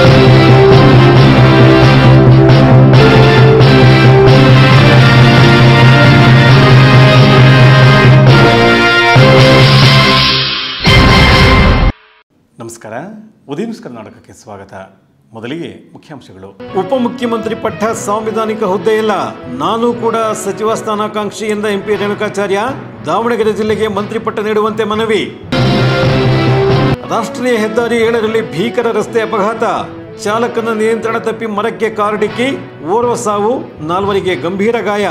ನಮಸ್ಕಾರ. ಉದಯ ನ್ಯೂಸ್ ಕರ್ನಾಟಕಕ್ಕೆ ಸ್ವಾಗತ. ಮೊದಲಿಗೆ ಮುಖ್ಯಾಂಶಗಳು. ಉಪಮುಖ್ಯಮಂತ್ರಿ ಪಟ್ಟ ಸಾಂವಿಧಾನಿಕ ಹುದ್ದೆಯಲ್ಲ, ನಾನು ಕೂಡ ಸಚಿವ ಸ್ಥಾನಾಕಾಂಕ್ಷಿ ಎಂದ ಎಂಪಿ ರೇಣುಕಾಚಾರ್ಯ. ದಾವಣಗೆರೆ ಜಿಲ್ಲೆಗೆ ಮಂತ್ರಿ ಪಟ್ಟ ನೀಡುವಂತೆ ಮನವಿ. ರಾಷ್ಟ್ರೀಯ ಹೆದ್ದಾರಿ 7ರಲ್ಲಿ ಭೀಕರ ರಸ್ತೆ ಅಪಘಾತ, ಚಾಲಕನ ನಿಯಂತ್ರಣ ತಪ್ಪಿ ಮರಕ್ಕೆ ಕಾರು ಡಿಕ್ಕಿ, ಓರ್ವ ಸಾವು, 4ವರಿಗೆ ಗಂಭೀರ ಗಾಯ.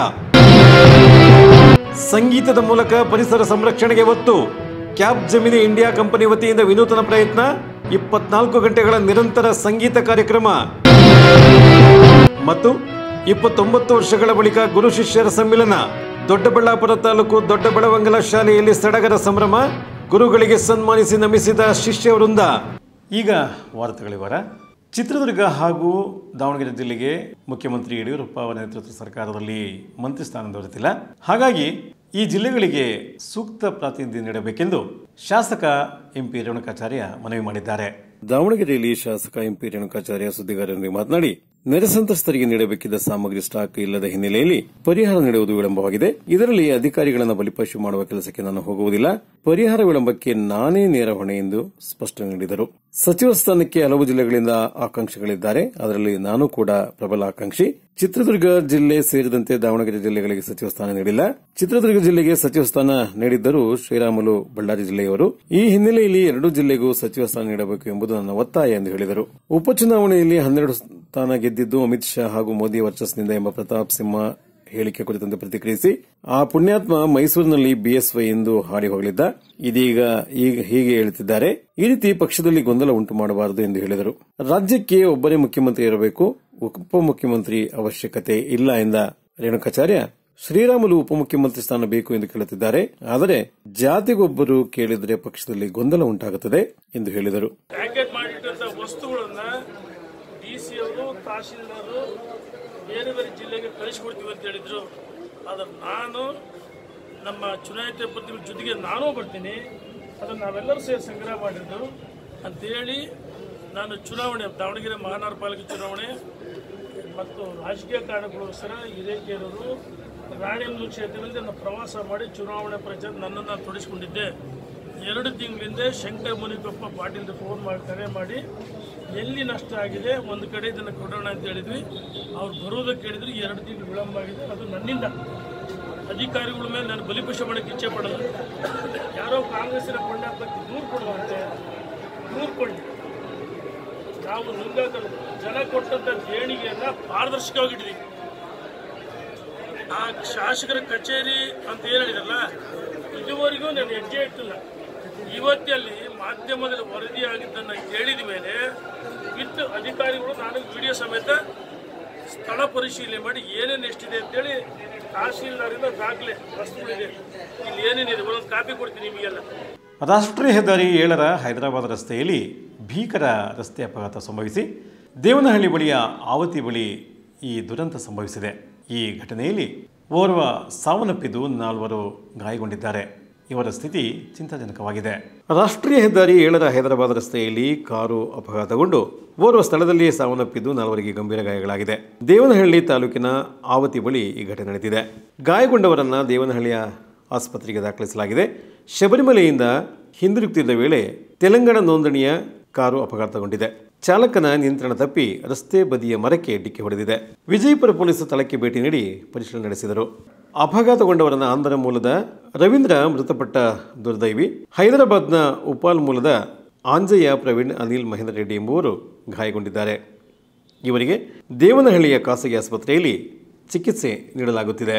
ಸಂಗೀತದ ಮೂಲಕ ಪರಿಸರ ಸಂರಕ್ಷಣೆಗೆ ಒತ್ತು, ಕ್ಯಾಪ್ ಜೆಮಿನಿ ಇಂಡಿಯಾ ಕಂಪನಿ ವತಿಯಿಂದ ವಿನೂತನ ಪ್ರಯತ್ನ, 24 ಗಂಟೆಗಳ ನಿರಂತರ ಸಂಗೀತ ಕಾರ್ಯಕ್ರಮ. ಮತ್ತು 29 ವರ್ಷಗಳ ಬಳಿಕ ಗುರು ಶಿಷ್ಯರ ಸಮ್ಮಿಲನ, ದೊಡ್ಡಬಳ್ಳಾಪುರ ತಾಲೂಕು ದೊಡ್ಡಬೆಳವಂಗಲ ಶಾಲೆಯಲ್ಲಿ ಸಡಗರ ಸಂಭ್ರಮ, ಗುರುಗಳಿಗೆ ಸನ್ಮಾನಿಸಿ ನಮಿಸಿದ ಶಿಷ್ಯ ವೃಂದ. ಈಗ ವಾರ್ತೆಗಳ ವಿವರ. ಚಿತ್ರದುರ್ಗ ಹಾಗೂ ದಾವಣಗೆರೆ ಜಿಲ್ಲೆಗೆ ಮುಖ್ಯಮಂತ್ರಿ ಯಡಿಯೂರಪ್ಪ ಅವರ ನೇತೃತ್ವದ ಸರ್ಕಾರದಲ್ಲಿ ಮಂತ್ರಿ ಸ್ಥಾನ ದೊರೆತಿಲ್ಲ. ಹಾಗಾಗಿ ಈ ಜಿಲ್ಲೆಗಳಿಗೆ ಸೂಕ್ತ ಪ್ರಾತಿನಿಧ್ಯ ನೀಡಬೇಕೆಂದು ಶಾಸಕ ಎಂಪಿ ರೇಣುಕಾಚಾರ್ಯ ಮನವಿ ಮಾಡಿದ್ದಾರೆ. ದಾವಣಗೆರೆಯಲ್ಲಿ ಶಾಸಕ ಎಂಪಿ ರೇಣುಕಾಚಾರ್ಯ ಸುದ್ದಿಗಾರರೊಂದಿಗೆ ಮಾತನಾಡಿ, ನೆರೆ ಸಂತ್ರಸ್ತರಿಗೆ ನೀಡಬೇಕಿದ್ದ ಸಾಮಗ್ರಿ ಸ್ಟಾಕ್ ಇಲ್ಲದ ಹಿನ್ನೆಲೆಯಲ್ಲಿ ಪರಿಹಾರ ನೀಡುವುದು ವಿಳಂಬವಾಗಿದೆ. ಇದರಲ್ಲಿ ಅಧಿಕಾರಿಗಳನ್ನು ಬಲಿಪಶು ಮಾಡುವ ಕೆಲಸಕ್ಕೆ ನಾನು ಹೋಗುವುದಿಲ್ಲ. ಪರಿಹಾರ ವಿಳಂಬಕ್ಕೆ ನಾನೇ ನೇರ ಹೊಣೆ ಎಂದು ಸ್ಪಷ್ಟನೆ ನೀಡಿದರು. ಸಚಿವ ಸ್ಥಾನಕ್ಕೆ ಹಲವು ಜಿಲ್ಲೆಗಳಿಂದ ಆಕಾಂಕ್ಷಿಗಳಿದ್ದಾರೆ. ಅದರಲ್ಲಿ ನಾನು ಕೂಡ ಪ್ರಬಲ ಆಕಾಂಕ್ಷಿ. ಚಿತ್ರದುರ್ಗ ಜಿಲ್ಲೆ ಸೇರಿದಂತೆ ದಾವಣಗೆರೆ ಜಿಲ್ಲೆಗಳಿಗೆ ಸಚಿವ ಸ್ಥಾನ ನೀಡಿಲ್ಲ. ಚಿತ್ರದುರ್ಗ ಜಿಲ್ಲೆಗೆ ಸಚಿವ ಸ್ಥಾನ ನೀಡಿದ್ದರೂ ಶ್ರೀರಾಮುಲು ಬಳ್ಳಾರಿ ಜಿಲ್ಲೆಯವರು. ಈ ಹಿನ್ನೆಲೆಯಲ್ಲಿ 2 ಜಿಲ್ಲೆಗೂ ಸಚಿವ ಸ್ಥಾನ ನೀಡಬೇಕು ಎಂಬುದು ನನ್ನ ಒತ್ತಾಯ ಎಂದು ಹೇಳಿದರು. ಉಪಚುನಾವಣೆಯಲ್ಲಿ 12 ಸ್ಥಾನ ಗೆದ್ದಿದ್ದು ಅಮಿತ್ ಶಾ ಹಾಗೂ ಮೋದಿ ವರ್ಚಸ್ನಿಂದ ಎಂಬ ಪ್ರತಾಪ್ ಸಿಂಹ ಹೇಳಿಕೆ ಕುರಿತಂತೆ ಪ್ರತಿಕ್ರಿಯಿಸಿ, ಆ ಪುಣ್ಯಾತ್ಮ ಮೈಸೂರಿನಲ್ಲಿ ಬಿಎಸ್ವೈ ಎಂದು ಹಾಡಿ ಹೋಗಲಿದ್ದ, ಇದೀಗ ಹೀಗೆ ಹೇಳುತ್ತಿದ್ದಾರೆ. ಈ ರೀತಿ ಪಕ್ಷದಲ್ಲಿ ಗೊಂದಲ ಉಂಟು ಮಾಡಬಾರದು ಎಂದು ಹೇಳಿದರು. ರಾಜ್ಯಕ್ಕೆ ಒಬ್ಬರೇ ಮುಖ್ಯಮಂತ್ರಿ ಇರಬೇಕು, ಉಪಮುಖ್ಯಮಂತ್ರಿ ಅವಶ್ಯಕತೆ ಇಲ್ಲ ಎಂದ ರೇಣುಕಾಚಾರ್ಯ, ಶ್ರೀರಾಮುಲು ಉಪಮುಖ್ಯಮಂತ್ರಿ ಸ್ಥಾನ ಬೇಕು ಎಂದು ಕೇಳುತ್ತಿದ್ದಾರೆ. ಆದರೆ ಜಾತಿಗೊಬ್ಬರು ಕೇಳಿದರೆ ಪಕ್ಷದಲ್ಲಿ ಗೊಂದಲ ಉಂಟಾಗುತ್ತದೆ ಎಂದು ಹೇಳಿದರು. ಬೇರೆ ಬೇರೆ ಜಿಲ್ಲೆಗೆ ಕಳಿಸಿಕೊಡ್ತೀವಿ ಅಂತ ಹೇಳಿದ್ರು. ಆದರೆ ನಾನು ನಮ್ಮ ಚುನಾಯಿತ ಪ್ರತಿನಿಧಿ ಜೊತೆಗೆ ನಾನೂ ಬರ್ತೀನಿ, ಅದನ್ನು ನಾವೆಲ್ಲರೂ ಸೇರಿ ಸಂಗ್ರಹ ಮಾಡಿದ್ದು ಅಂತೇಳಿ ನಾನು ಚುನಾವಣೆ ದಾವಣಗೆರೆ ಮಹಾನಗರ ಪಾಲಿಕೆ ಚುನಾವಣೆ ಮತ್ತು ರಾಜಕೀಯ ಕಾರಣಕ್ಕೋಸ್ಕರ ಹಿರೇಕೆರೂರು ರಾಣಿಬೆನ್ನೂರು ಕ್ಷೇತ್ರದಲ್ಲಿ ನಾನು ಪ್ರವಾಸ ಮಾಡಿ ಚುನಾವಣೆ ಪ್ರಚಾರ ನನ್ನನ್ನು ತೊಡಗಿಸಿಕೊಂಡಿದ್ದೆ. 2 ತಿಂಗಳಿಂದ ಶಂಕರ್ ಮುನಿಕೊಪ್ಪ ಪಾಟೀಲ್ ಫೋನ್ ಮಾಡಿ ಕರೆ ಮಾಡಿ ಎಲ್ಲಿ ನಷ್ಟ ಆಗಿದೆ, ಒಂದು ಕಡೆ ಇದನ್ನು ಕೊಡೋಣ ಅಂತ ಹೇಳಿದ್ವಿ. ಅವ್ರು ಬರೋದಕ್ಕೆ ಹೇಳಿದ್ರು. 2 ತಿಂಗಳು ವಿಳಂಬ ಆಗಿದೆ. ಅದು ನನ್ನಿಂದ. ಅಧಿಕಾರಿಗಳ ಮೇಲೆ ನಾನು ಬಲಿಪಶು ಮಾಡೋಕ್ಕೆ ಇಚ್ಛೆ ಪಡಲ್ಲ. ಯಾರೋ ಕಾಂಗ್ರೆಸ್ಸಿನ ಕೊಂಡಾಪಕ್ಕೆ ದೂರು ಕೊಡುವಂತೆ ದೂರು ಕೊಡಿ. ನಾವು ನುಂಗಾಕಲು ಜನ ಕೊಟ್ಟಂತ ದೇಣಿಗೆಯನ್ನ ಪಾರದರ್ಶಕವಾಗಿಟ್ಟಿದ್ದೀವಿ. ಆ ಶಾಸಕರ ಕಚೇರಿ ಅಂತ ಏನು ಹೇಳಿದ್ರಲ್ಲ, ಇದುವರೆಗೂ ನಾನು ಹೆಜ್ಜೆ ಇಟ್ಟಿಲ್ಲ. ಇವತ್ತಲ್ಲಿ ಮಾಧ್ಯಮದಲ್ಲಿ ವರದಿಯಾಗಿದ್ದನ್ನು ಕೇಳಿದ ಮೇಲೆ ವಿತ್ ಅಧಿಕಾರಿಗಳು ನಾನು ವಿಡಿಯೋ ಸಮೇತ ಸ್ಥಳ ಪರಿಶೀಲನೆ ಮಾಡಿ ಏನೇನು ಎಷ್ಟಿದೆ ಅಂತೇಳಿ ತಹಸೀಲ್ದಾರಿಂದ ದಾಖಲೆ ವಸ್ತುಗಳಿದೆ. ಇಲ್ಲಿ ಏನೇನಿದೆ ಒಂದೊಂದು ಕಾಪಿ ಕೊಡ್ತೀನಿ ನಿಮಗೆಲ್ಲ. ರಾಷ್ಟ್ರೀಯ ಹೆದ್ದಾರಿ 7ರ ಹೈದರಾಬಾದ್ ರಸ್ತೆಯಲ್ಲಿ ಭೀಕರ ರಸ್ತೆ ಅಪಘಾತ ಸಂಭವಿಸಿ ದೇವನಹಳ್ಳಿ ಬಳಿಯ ಆವತಿ ಬಳಿ ಈ ದುರಂತ ಸಂಭವಿಸಿದೆ. ಈ ಘಟನೆಯಲ್ಲಿ ಓರ್ವ ಸಾವನ್ನಪ್ಪಿದ್ದು 4ವರು ಗಾಯಗೊಂಡಿದ್ದಾರೆ. ಇವರ ಸ್ಥಿತಿ ಚಿಂತಾಜನಕವಾಗಿದೆ. ರಾಷ್ಟ್ರೀಯ ಹೆದ್ದಾರಿ 7ರ ಹೈದರಾಬಾದ್ ರಸ್ತೆಯಲ್ಲಿ ಕಾರು ಅಪಘಾತಗೊಂಡು ಓರ್ವ ಸ್ಥಳದಲ್ಲಿ ಸಾವನ್ನಪ್ಪಿದ್ದು 4ವರಿಗೆ ಗಂಭೀರ ಗಾಯಗಳಾಗಿದೆ. ದೇವನಹಳ್ಳಿ ತಾಲೂಕಿನ ಆವತಿ ಬಳಿ ಈ ಘಟನೆ ನಡೆದಿದೆ. ಗಾಯಗೊಂಡವರನ್ನು ದೇವನಹಳ್ಳಿಯ ಆಸ್ಪತ್ರೆಗೆ ದಾಖಲಿಸಲಾಗಿದೆ. ಶಬರಿಮಲೆಯಿಂದ ಹಿಂದಿರುಗುತ್ತಿದ್ದ ವೇಳೆ ತೆಲಂಗಾಣ ನೋಂದಣಿಯ ಕಾರು ಅಪಘಾತಗೊಂಡಿದೆ. ಚಾಲಕನ ನಿಯಂತ್ರಣ ತಪ್ಪಿ ರಸ್ತೆ ಬದಿಯ ಮರಕ್ಕೆ ಡಿಕ್ಕಿ ಹೊಡೆದಿದೆ. ವಿಜಯಪುರ ಪೊಲೀಸರು ಸ್ಥಳಕ್ಕೆ ಭೇಟಿ ನೀಡಿ ಪರಿಶೀಲನೆ ನಡೆಸಿದರು. ಅಪಘಾತಗೊಂಡವರನ್ನು ಆಂಧ್ರ ಮೂಲದ ರವೀಂದ್ರ ಮೃತಪಟ್ಟ ದುರ್ದೈವಿ, ಹೈದರಾಬಾದ್ನ ಉಪಾಲ್ ಮೂಲದ ಆಂಜಯ್ಯ, ಪ್ರವೀಣ್, ಅನಿಲ್, ಮಹೇಂದ್ರ ರೆಡ್ಡಿ ಎಂಬುವರು ಗಾಯಗೊಂಡಿದ್ದಾರೆ. ಇವರಿಗೆ ದೇವನಹಳ್ಳಿಯ ಖಾಸಗಿ ಆಸ್ಪತ್ರೆಯಲ್ಲಿ ಚಿಕಿತ್ಸೆ ನೀಡಲಾಗುತ್ತಿದೆ.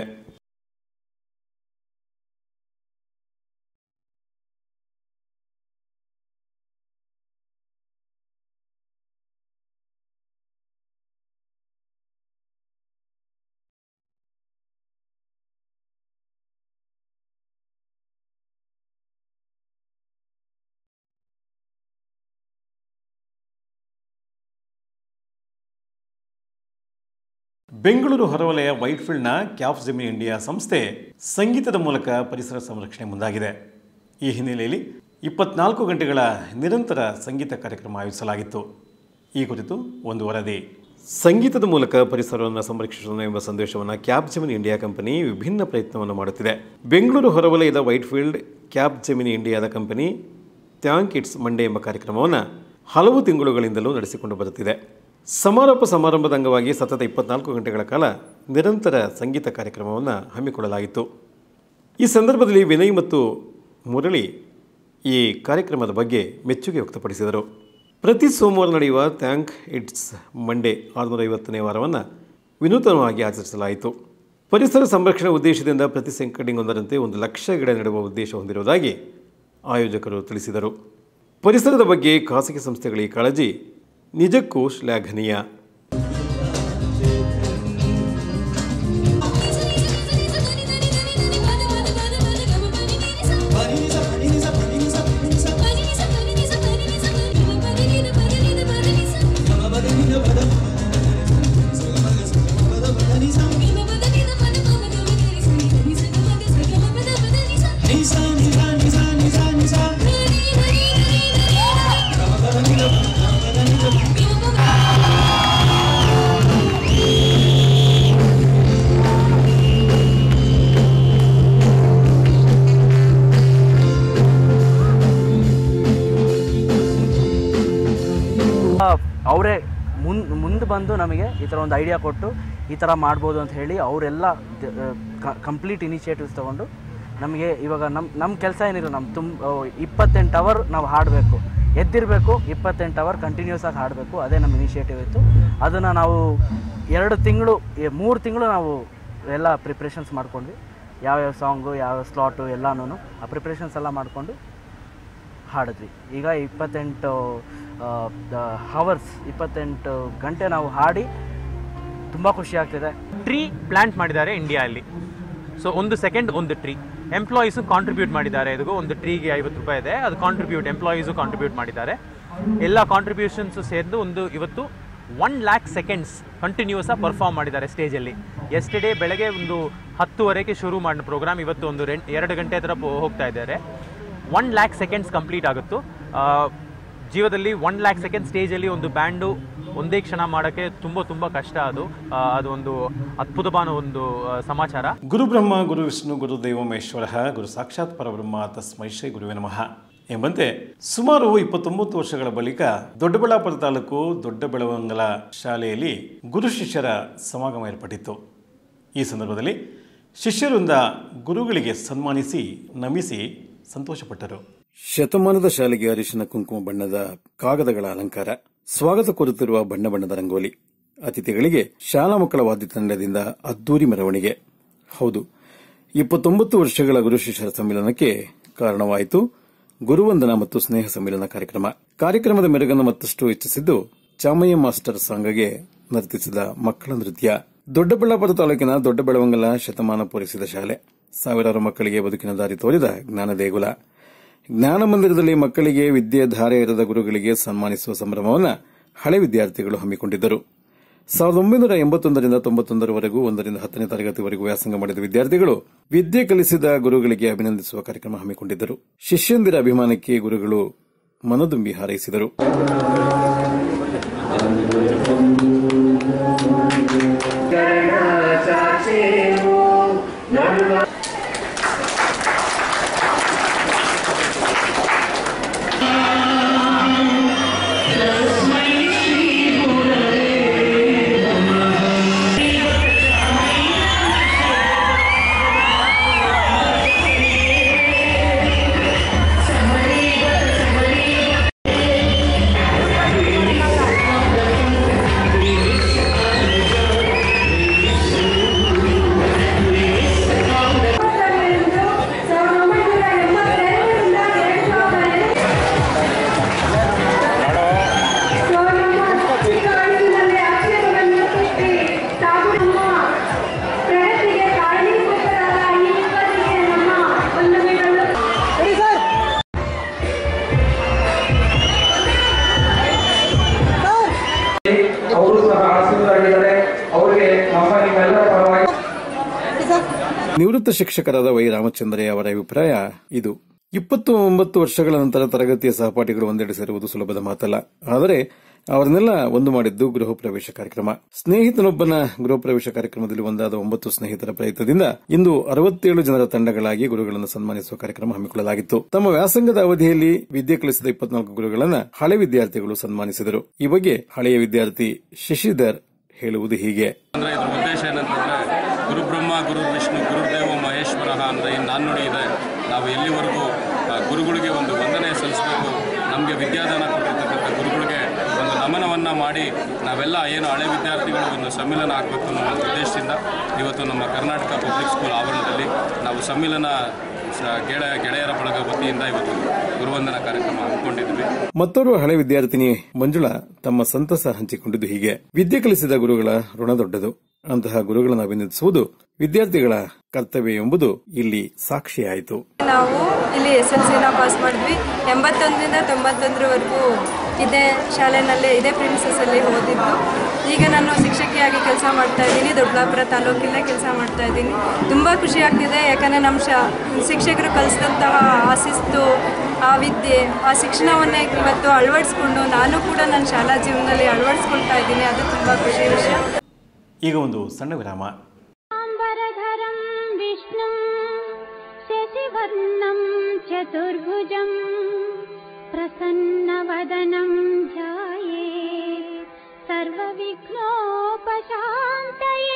ಬೆಂಗಳೂರು ಹೊರವಲಯ ವೈಟ್ಫೀಲ್ಡ್ನ ಕ್ಯಾಪ್ ಜೆಮಿನಿ ಇಂಡಿಯಾ ಸಂಸ್ಥೆ ಸಂಗೀತದ ಮೂಲಕ ಪರಿಸರ ಸಂರಕ್ಷಣೆ ಮುಂದಾಗಿದೆ. ಈ ಹಿನ್ನೆಲೆಯಲ್ಲಿ 24 ಗಂಟೆಗಳ ನಿರಂತರ ಸಂಗೀತ ಕಾರ್ಯಕ್ರಮ ಆಯೋಜಿಸಲಾಗಿತ್ತು. ಈ ಕುರಿತು ಒಂದು ವರದಿ. ಸಂಗೀತದ ಮೂಲಕ ಪರಿಸರವನ್ನು ಸಂರಕ್ಷಿಸೋಣ ಎಂಬ ಸಂದೇಶವನ್ನು ಕ್ಯಾಪ್ಜೆಮಿನಿ ಇಂಡಿಯಾ ಕಂಪನಿ ವಿಭಿನ್ನ ಪ್ರಯತ್ನವನ್ನು ಮಾಡುತ್ತಿದೆ. ಬೆಂಗಳೂರು ಹೊರವಲಯದ ವೈಟ್ಫೀಲ್ಡ್ ಕ್ಯಾಪ್ಜೆಮಿನಿ ಇಂಡಿಯಾದ ಕಂಪನಿ ಥ್ಯಾಂಕ್ ಇಟ್ಸ್ ಮಂಡೇ ಎಂಬ ಕಾರ್ಯಕ್ರಮವನ್ನು ಹಲವು ತಿಂಗಳುಗಳಿಂದಲೂ ನಡೆಸಿಕೊಂಡು ಬರುತ್ತಿದೆ. ಸಮಾರೋಪ ಸಮಾರಂಭದ ಅಂಗವಾಗಿ ಸತತ 24 ಗಂಟೆಗಳ ಕಾಲ ನಿರಂತರ ಸಂಗೀತ ಕಾರ್ಯಕ್ರಮವನ್ನು ಹಮ್ಮಿಕೊಳ್ಳಲಾಗಿತ್ತು. ಈ ಸಂದರ್ಭದಲ್ಲಿ ವಿನಯ್ ಮತ್ತು ಮುರಳಿ ಈ ಕಾರ್ಯಕ್ರಮದ ಬಗ್ಗೆ ಮೆಚ್ಚುಗೆ ವ್ಯಕ್ತಪಡಿಸಿದರು. ಪ್ರತಿ ಸೋಮವಾರ ನಡೆಯುವ ಥ್ಯಾಂಕ್ ಇಟ್ಸ್ ಮಂಡೇ 650ನೇ ವಾರವನ್ನು ವಿನೂತನವಾಗಿ ಆಚರಿಸಲಾಯಿತು. ಪರಿಸರ ಸಂರಕ್ಷಣೆ ಉದ್ದೇಶದಿಂದ ಪ್ರತಿ ಸೆಂಕಡಿಂಗ್ ಒಂದರಂತೆ 1 ಲಕ್ಷ ಗಿಡ ನೆಡುವ ಉದ್ದೇಶ ಹೊಂದಿರುವುದಾಗಿ ಆಯೋಜಕರು ತಿಳಿಸಿದರು. ಪರಿಸರದ ಬಗ್ಗೆ ಖಾಸಗಿ ಸಂಸ್ಥೆಗಳ ಈ ಕಾಳಜಿ ನಿಜಕ್ಕೂ ಶ್ಲಾಘನೀಯ. ಅವರೇ ಮುಂದೆ ಬಂದು ನಮಗೆ ಈ ಥರ ಒಂದು ಐಡಿಯಾ ಕೊಟ್ಟು ಈ ಥರ ಮಾಡ್ಬೋದು ಅಂತ ಹೇಳಿ ಅವರೆಲ್ಲ ಕಂಪ್ಲೀಟ್ ಇನಿಷಿಯೇಟಿವ್ಸ್ ತೊಗೊಂಡು ನಮಗೆ ಇವಾಗ ನಮ್ಮ ಕೆಲಸ ಏನಿಲ್ಲ, ನಮ್ಮ 28 ಅವರ್ ನಾವು ಹಾಡಬೇಕು, ಎದ್ದಿರಬೇಕು, 28 ಅವರ್ ಕಂಟಿನ್ಯೂಸ್ ಆಗಿ ಹಾಡಬೇಕು. ಅದೇ ನಮ್ಮ ಇನಿಷಿಯೇಟಿವ್ ಇತ್ತು. ಅದನ್ನು ನಾವು 3 ತಿಂಗಳು ನಾವು ಎಲ್ಲ ಪ್ರಿಪ್ರೇಷನ್ಸ್ ಮಾಡ್ಕೊಂಡ್ವಿ. ಯಾವ್ಯಾವ ಸಾಂಗು, ಯಾವ್ಯಾವ ಸ್ಲಾಟು ಎಲ್ಲನೂ ಆ ಪ್ರಿಪ್ರೇಷನ್ಸ್ ಎಲ್ಲ ಮಾಡಿಕೊಂಡು ಹಾಡಿದ್ವಿ. ಈಗ 28 ಅವರ್ಸ್ 28 ಗಂಟೆ ನಾವು ಹಾಡಿ ತುಂಬ ಖುಷಿ ಆಗ್ತಿದೆ. ಟ್ರೀ ಪ್ಲಾಂಟ್ ಮಾಡಿದ್ದಾರೆ ಇಂಡಿಯಾದಲ್ಲಿ. So 1 second 1 tree. Employees contribute ಮಾಡಿದ್ದಾರೆ. ಇದಕ್ಕೂ ಒಂದು ಟ್ರೀಗೆ 50 ರೂಪಾಯಿ ಇದೆ. ಅದು ಎಂಪ್ಲಾಯೀಸು ಕಾಂಟ್ರಿಬ್ಯೂಟ್ ಮಾಡಿದ್ದಾರೆ. ಎಲ್ಲ ಕಾಂಟ್ರಿಬ್ಯೂಷನ್ಸು ಸೇರಿದು ಇವತ್ತು 1 ಲ್ಯಾಕ್ ಸೆಕೆಂಡ್ಸ್ ಕಂಟಿನ್ಯೂಸ್ ಆಗಿ ಪರ್ಫಾರ್ಮ್ ಮಾಡಿದ್ದಾರೆ ಸ್ಟೇಜಲ್ಲಿ. ಎಸ್ಟರ್ಡೇ ಬೆಳಗ್ಗೆ 10:30ಕ್ಕೆ ಶುರು ಮಾಡಿದ ಪ್ರೋಗ್ರಾಮ್ ಇವತ್ತು 2 ಗಂಟೆ ಹತ್ರ ಹೋಗ್ತಾ ಇದ್ದಾರೆ. 1 ಲ್ಯಾಕ್ ಸೆಕೆಂಡ್ಸ್ ಕಂಪ್ಲೀಟ್ ಆಗುತ್ತು. ಜೀವದಲ್ಲಿ 1 ಲ್ಯಾಕ್ ಸೆಕೆಂಡ್ ಸ್ಟೇಜಲ್ಲಿ ಒಂದು ಬ್ಯಾಂಡು ಒಂದೇ ಕ್ಷಣ ಮಾಡೋಕ್ಕೆ ತುಂಬ ಕಷ್ಟ. ಅದು ಒಂದು ಅದ್ಭುತವಾದ ಒಂದು ಸಮಾಚಾರ. ಗುರು ಬ್ರಹ್ಮ ಗುರು ವಿಷ್ಣು ಗುರು ದೇವೋ ಮಹೇಶ್ವರ ಗುರು ಸಾಕ್ಷಾತ್ ಪರಬ್ರಹ್ಮ ತಸ್ಮೈ ಶ್ರೀ ಗುರುವೇ ನಮಃ ಎಂಬಂತೆ ಸುಮಾರು 29 ವರ್ಷಗಳ ಬಳಿಕ ದೊಡ್ಡಬಳ್ಳಾಪುರ ತಾಲೂಕು ದೊಡ್ಡಬೆಳವಂಗಲ ಶಾಲೆಯಲ್ಲಿ ಗುರು ಶಿಷ್ಯರ ಸಮಾಗಮ ಏರ್ಪಟ್ಟಿತ್ತು. ಈ ಸಂದರ್ಭದಲ್ಲಿ ಶಿಷ್ಯರಿಂದ ಗುರುಗಳಿಗೆ ಸನ್ಮಾನಿಸಿ ನಮಿಸಿ ಸಂತೋಷಪಟ್ಟರು. ಶತಮಾನದ ಶಾಲೆಗೆ ಅರಿಶಿನ ಕುಂಕುಮ ಬಣ್ಣದ ಕಾಗದಗಳ ಅಲಂಕಾರ, ಸ್ವಾಗತ ಕೋರುತ್ತಿರುವ ಬಣ್ಣ ಬಣ್ಣದ ರಂಗೋಲಿ, ಅತಿಥಿಗಳಿಗೆ ಶಾಲಾ ಮಕ್ಕಳ ವಾದ್ಯ ತಂಡದಿಂದ ಅದ್ದೂರಿ ಮೆರವಣಿಗೆ. ಹೌದು, 29 ವರ್ಷಗಳ ಗುರು ಶಿಷ್ಯರ ಸಮ್ಮಿಲನಕ್ಕೆ ಕಾರಣವಾಯಿತು ಗುರುವಂದನಾ ಮತ್ತು ಸ್ನೇಹ ಸಮ್ಮಿಲನ ಕಾರ್ಯಕ್ರಮದ ಮೆರುಗನ್ನು ಮತ್ತಷ್ಟು ಹೆಚ್ಚಿಸಿದ್ದು ಚಾಮಯ್ಯ ಮಾಸ್ಟರ್ ಸಾಂಗ್ಗೆ ನರ್ತಿಸಿದ ಮಕ್ಕಳ ನೃತ್ಯ. ದೊಡ್ಡಬಳ್ಳಾಪುರ ತಾಲೂಕಿನ ದೊಡ್ಡಬೆಳವಂಗಲ ಶತಮಾನ ಪೂರೈಸಿದ ಶಾಲೆ, ಸಾವಿರಾರು ಮಕ್ಕಳಿಗೆ ಬದುಕಿನ ದಾರಿ ತೋರಿದ ಜ್ಞಾನ ದೇಗುಲ. ಜ್ಞಾನ ಮಂದಿರದಲ್ಲಿ ಮಕ್ಕಳಿಗೆ ವಿದ್ಯೆ ಧಾರೆ ಎರೆದ ಗುರುಗಳಿಗೆ ಸನ್ಮಾನಿಸುವ ಸಂಭ್ರಮವನ್ನು ಹಳೆ ವಿದ್ಯಾರ್ಥಿಗಳು ಹಮ್ಮಿಕೊಂಡಿದ್ದರು. 1981ರಿಂದ 91ರವರೆಗೂ 1ರಿಂದ 10ನೇ ತರಗತಿವರೆಗೂ ವ್ಯಾಸಂಗ ಮಾಡಿದ ವಿದ್ಯಾರ್ಥಿಗಳು ವಿದ್ಯೆ ಕಲಿಸಿದ ಗುರುಗಳಿಗೆ ಅಭಿನಂದಿಸುವ ಕಾರ್ಯಕ್ರಮ ಹಮ್ಮಿಕೊಂಡಿದ್ದರು. ಶಿಷ್ಯಂದಿರ ಅಭಿಮಾನಕ್ಕೆ ಗುರುಗಳು ಮನದುಂಬಿ ಹಾರೈಸಿದರು. ನಿವೃತ್ತ ಶಿಕ್ಷಕರಾದ ವೈ ರಾಮಚಂದ್ರಯ್ಯ ಅವರ ಅಭಿಪ್ರಾಯ ಇದು. 29 ವರ್ಷಗಳ ನಂತರ ತರಗತಿಯ ಸಹಪಾಠಿಗಳು ಒಂದೆಡೆ ಸೇರುವುದು ಸುಲಭದ ಮಾತಲ್ಲ. ಆದರೆ ಅವರನ್ನೆಲ್ಲ ಒಂದು ಮಾಡಿದ್ದು ಗೃಹ ಪ್ರವೇಶ ಕಾರ್ಯಕ್ರಮ. ಸ್ನೇಹಿತನೊಬ್ಬನ ಗೃಹ ಪ್ರವೇಶ ಕಾರ್ಯಕ್ರಮದಲ್ಲಿ ಒಂದಾದ 9 ಸ್ನೇಹಿತರ ಪ್ರಯತ್ನದಿಂದ ಇಂದು 67 ಜನರ ತಂಡಗಳಾಗಿ ಗುರುಗಳನ್ನು ಸನ್ಮಾನಿಸುವ ಕಾರ್ಯಕ್ರಮ ಹಮ್ಮಿಕೊಳ್ಳಲಾಗಿತ್ತು. ತಮ್ಮ ವ್ಯಾಸಂಗದ ಅವಧಿಯಲ್ಲಿ ವಿದ್ಯೆ ಕಲಿಸಿದ 24 ಗುರುಗಳನ್ನ ಹಳೆ ವಿದ್ಯಾರ್ಥಿಗಳು ಸನ್ಮಾನಿಸಿದರು. ಈ ಬಗ್ಗೆ ಹಳೆಯ ವಿದ್ಯಾರ್ಥಿ ಶಶಿಧರ್ ಹೇಳುವುದು ಹೀಗೆ. ಇದರ ಉದ್ದೇಶ ಏನಂತಂದ್ರೆ ಗುರು ಬ್ರಹ್ಮ, ಗುರು ವಿಷ್ಣು, ಗುರುದೇವ ಮಹೇಶ್ವರ ಅಂತ ಏನು ನಾಣ್ಣುಡಿ ಇದೆ. ನಾವು ಎಲ್ಲಿವರೆಗೂ ಗುರುಗಳಿಗೆ ಒಂದು ವಂದನೆ ಸಲ್ಲಿಸಬೇಕು, ನಮಗೆ ವಿದ್ಯಾದಾನ ಕೊಟ್ಟಿರ್ತಕ್ಕಂಥ ಗುರುಗಳಿಗೆ ಒಂದು ನಮನವನ್ನು ಮಾಡಿ ನಾವೆಲ್ಲ ಏನು ಹಳೆ ವಿದ್ಯಾರ್ಥಿಗಳು ಒಂದು ಸಮ್ಮಿಲನ ಆಗಬೇಕು ಅನ್ನೋ ಒಂದು ಉದ್ದೇಶದಿಂದ ಇವತ್ತು ನಮ್ಮ ಕರ್ನಾಟಕ ಪಬ್ಲಿಕ್ ಸ್ಕೂಲ್ ಆವರಣದಲ್ಲಿ ನಾವು ಸಮ್ಮಿಲನ ಗೆಳೆಯರ ಬಳಗ ವತಿಯಿಂದ ಇವತ್ತು ಗುರುವಂದನಾ ಕಾರ್ಯಕ್ರಮ ಹಮ್ಮಿಕೊಂಡಿದ್ವಿ. ಮತ್ತೋರ್ವ ಹಳೆ ವಿದ್ಯಾರ್ಥಿನಿ ಮಂಜುಳಾ ತಮ್ಮ ಸಂತಸ ಹಂಚಿಕೊಂಡಿದ್ದು ಹೀಗೆ. ವಿದ್ಯೆ ಕಲಿಸಿದ ಗುರುಗಳ ಋಣ ದೊಡ್ಡದು. ಅಂತಹ ಗುರುಗಳನ್ನು ಅಭಿನಂದಿಸುವುದು ವಿದ್ಯಾರ್ಥಿಗಳ ಕರ್ತವ್ಯ ಎಂಬುದು ಇಲ್ಲಿ ಸಾಕ್ಷಿಯಾಯಿತು. ನಾವು ಇಲ್ಲಿ SLCನ ಪಾಸ್ ಮಾಡಿದ್ವಿ. 81ರಿಂದ 91ರವರೆಗೂ ಇದೇ ಶಾಲೆನಲ್ಲೇ ಇದೇ ಪ್ರಿನ್ಸಸ್ ಅಲ್ಲಿ ಓದಿದ್ದು. ಈಗ ನಾನು ಶಿಕ್ಷಕಿಯಾಗಿ ಕೆಲಸ ಮಾಡ್ತಾ ಇದ್ದೀನಿ. ದೊಡ್ಡಬಳ್ಳಾಪುರ ತಾಲೂಕಿನ ಕೆಲಸ ಮಾಡ್ತಾ ಇದ್ದೀನಿ. ತುಂಬ ಖುಷಿ ಆಗ್ತಿದೆ. ಯಾಕಂದರೆ ನಮ್ಮ ಶಿಕ್ಷಕರು ಕಲಿಸಿದಂತಹ ಆ ಶಿಸ್ತು, ಆ ವಿದ್ಯೆ, ಆ ಶಿಕ್ಷಣವನ್ನೇ ಇವತ್ತು ಅಳವಡಿಸ್ಕೊಂಡು ನಾನು ಕೂಡ ನನ್ನ ಶಾಲಾ ಜೀವನದಲ್ಲಿ ಅಳವಡಿಸ್ಕೊಳ್ತಾ ಇದ್ದೀನಿ. ಅದು ತುಂಬ ಖುಷಿ ವಿಷಯ. ಈಗ ಒಂದು ಸಣ್ಣ ವಿರಾಮ. ಶಶಿವರ್ಣಂ ಚತುರ್ಭುಜಂ ಪ್ರಸನ್ನವದನಂ ಧ್ಯಾಯೇತ್ ಸರ್ವವಿಘ್ನೋಪಶಾಂತಯೇ.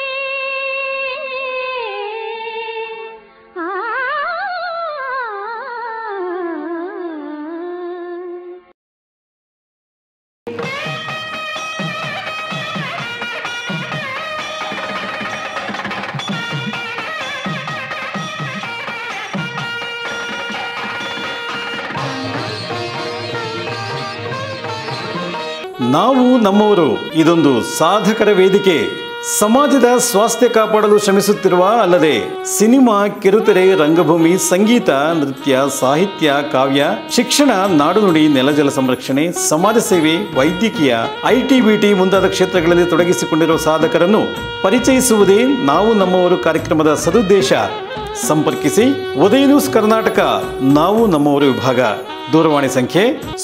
ನಾವು ನಮ್ಮವರು ಇದೊಂದು ಸಾಧಕರ ವೇದಿಕೆ. ಸಮಾಜದ ಸ್ವಾಸ್ಥ್ಯ ಕಾಪಾಡಲು ಶ್ರಮಿಸುತ್ತಿರುವ, ಅಲ್ಲದೆ ಸಿನಿಮಾ, ಕಿರುತೆರೆ, ರಂಗಭೂಮಿ, ಸಂಗೀತ, ನೃತ್ಯ, ಸಾಹಿತ್ಯ, ಕಾವ್ಯ, ಶಿಕ್ಷಣ, ನಾಡುನುಡಿ, ನೆಲಜಲ ಸಂರಕ್ಷಣೆ, ಸಮಾಜ ಸೇವೆ, ವೈದ್ಯಕೀಯ, ಐಟಿ, ಬಿಟಿ ಮುಂತಾದ ಕ್ಷೇತ್ರಗಳಲ್ಲಿ ತೊಡಗಿಸಿಕೊಂಡಿರುವ ಸಾಧಕರನ್ನು ಪರಿಚಯಿಸುವುದೇ ನಾವು ನಮ್ಮವರು ಕಾರ್ಯಕ್ರಮದ ಸದುದ್ದೇಶ. ಸಂಪರ್ಕಿಸಿ ಉದಯ ನ್ಯೂಸ್ ಕರ್ನಾಟಕ ನಾವು ನಮ್ಮವರು ವಿಭಾಗ. ದೂರವಾಣಿ ಸಂಖ್ಯೆ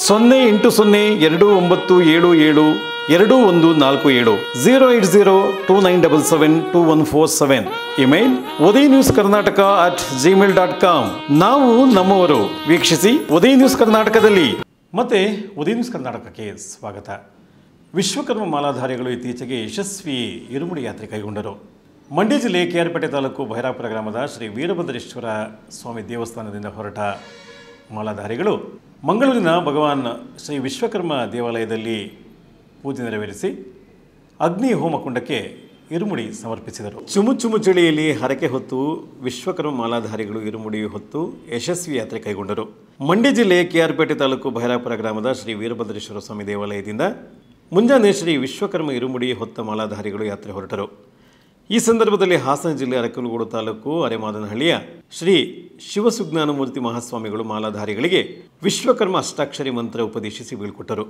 0807772147 08029772147. Email udayaNewsKarnataka@gmail.com. ನಾವು ನಮ್ಮವರು. ವೀಕ್ಷಿಸಿ ಉದಯ ನ್ಯೂಸ್ ಕರ್ನಾಟಕದಲ್ಲಿ. ಮತ್ತೆ ಉದಯ ನ್ಯೂಸ್ ಕರ್ನಾಟಕಕ್ಕೆ ಸ್ವಾಗತ. ವಿಶ್ವಕರ್ಮ ಮಾಲಾಧಾರಿಗಳು ಇತ್ತೀಚೆಗೆ ಯಶಸ್ವಿ ಇರುಮುಡಿ ಯಾತ್ರೆ ಕೈಗೊಂಡರು. ಮಂಡ್ಯ ಜಿಲ್ಲೆ KR ಪೇಟೆ ತಾಲೂಕು ಭೈರಾಪುರ ಗ್ರಾಮದ ಶ್ರೀ ವೀರಭದ್ರೇಶ್ವರ ಸ್ವಾಮಿ ದೇವಸ್ಥಾನದಿಂದ ಹೊರಟ ಮಾಲಾಧಾರಿಗಳು ಮಂಗಳೂರಿನ ಭಗವಾನ್ ಶ್ರೀ ವಿಶ್ವಕರ್ಮ ದೇವಾಲಯದಲ್ಲಿ ಪೂಜೆ ನೆರವೇರಿಸಿ ಅಗ್ನಿ ಹೋಮಕುಂಡಕ್ಕೆ ಇರುಮುಡಿ ಸಮರ್ಪಿಸಿದರು. ಚುಮು ಚಳಿಯಲ್ಲಿ ಹರಕೆ ಹೊತ್ತು ವಿಶ್ವಕರ್ಮ ಮಾಲಾಧಾರಿಗಳು ಇರುಮುಡಿ ಹೊತ್ತು ಯಶಸ್ವಿ ಯಾತ್ರೆ ಕೈಗೊಂಡರು. ಮಂಡ್ಯ ಜಿಲ್ಲೆ KR ಪೇಟೆ ತಾಲೂಕು ಭೈರಾಪುರ ಗ್ರಾಮದ ಶ್ರೀ ವೀರಭದ್ರೇಶ್ವರ ಸ್ವಾಮಿ ದೇವಾಲಯದಿಂದ ಮುಂಜಾನೆ ಶ್ರೀ ವಿಶ್ವಕರ್ಮ ಇರುಮುಡಿ ಹೊತ್ತ ಮಾಲಾಧಾರಿಗಳು ಯಾತ್ರೆ ಹೊರಟರು. ಈ ಸಂದರ್ಭದಲ್ಲಿ ಹಾಸನ ಜಿಲ್ಲೆ ಅರಕಲಗೂಡು ತಾಲೂಕು ಅರೆಮಾದನಹಳ್ಳಿಯ ಶ್ರೀ ಶಿವಸುಜ್ಞಾನಮೂರ್ತಿ ಮಹಾಸ್ವಾಮಿಗಳು ಮಾಲಾಧಾರಿಗಳಿಗೆ ವಿಶ್ವಕರ್ಮ ಅಷ್ಟಾಕ್ಷರಿ ಮಂತ್ರ ಉಪದೇಶಿಸಿ ಬೀಳ್ಕೊಟ್ಟರು.